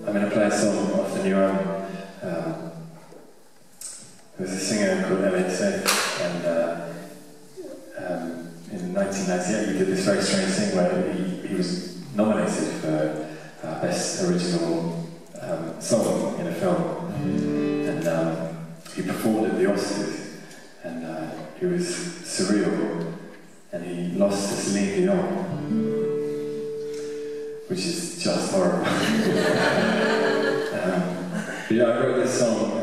I'm going to play a song off the new album. There was a singer called Elliott Smith, and in 1998 he did this very strange thing where he was nominated for Best Original Song in a Film, and he performed at the Oscars, and it was surreal, and he lost to Celine Dion, which is just horrible. But yeah, I wrote this song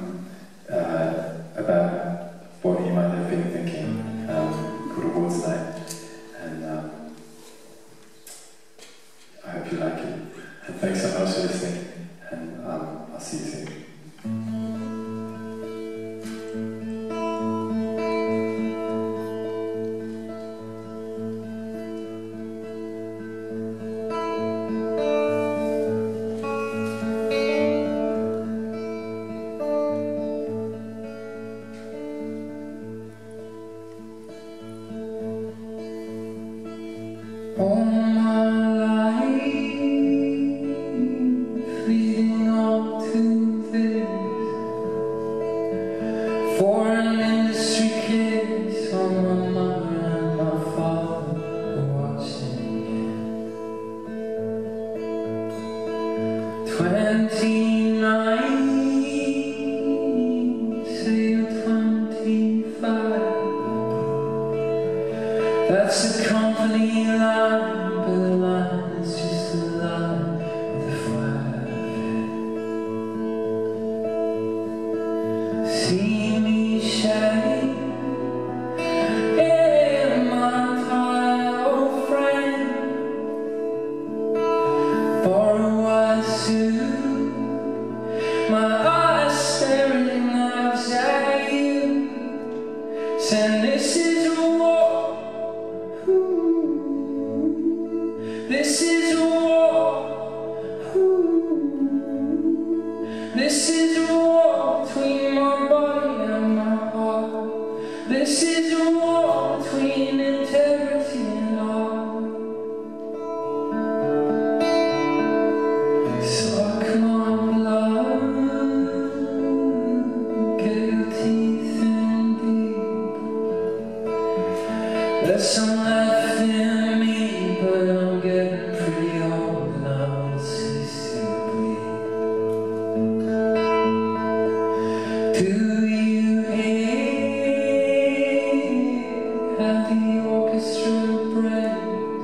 about what you might have been thinking, called Awards Night, and I hope you like it. And thanks so much for listening, and I'll see you soon. All my life leading up to this, foreign industry kids on my mother and my father were watching it. 29, say you're 25. That's a company line, but the line is just a line with a fire. See me shine in my tired old frame, borrow a suit, my eyes staring knives at you, saying this is a war. This is a war. This is a war between my body and my heart. This is a war between integrity and art. Suck my blood, get your teeth in deep. There's some left in me, but I'm getting pretty old and I will cease to bleed. Do you hear how the orchestra breaks?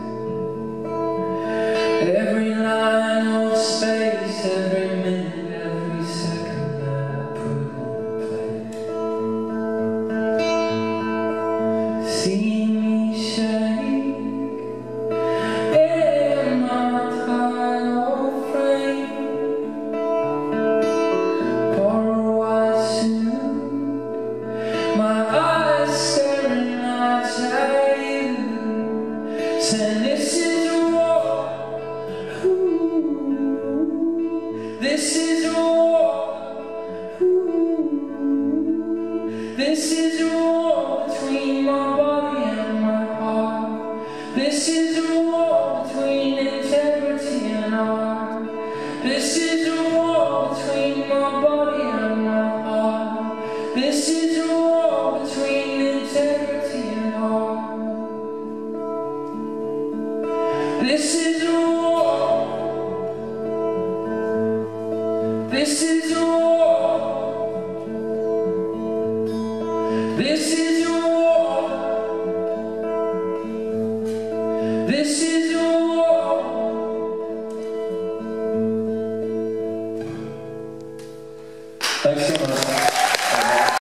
Every line of space, every minute, every second that I put in place. See me shake in my tired old frame, borrow a suit, my eyes staring eyes at you, saying this is a war. This is a war. This is a war between my body and my heart. This is a war between integrity and art. This is a war between my body and my heart. This is a war between integrity and art. This is a war. This is a war. This is a war. This is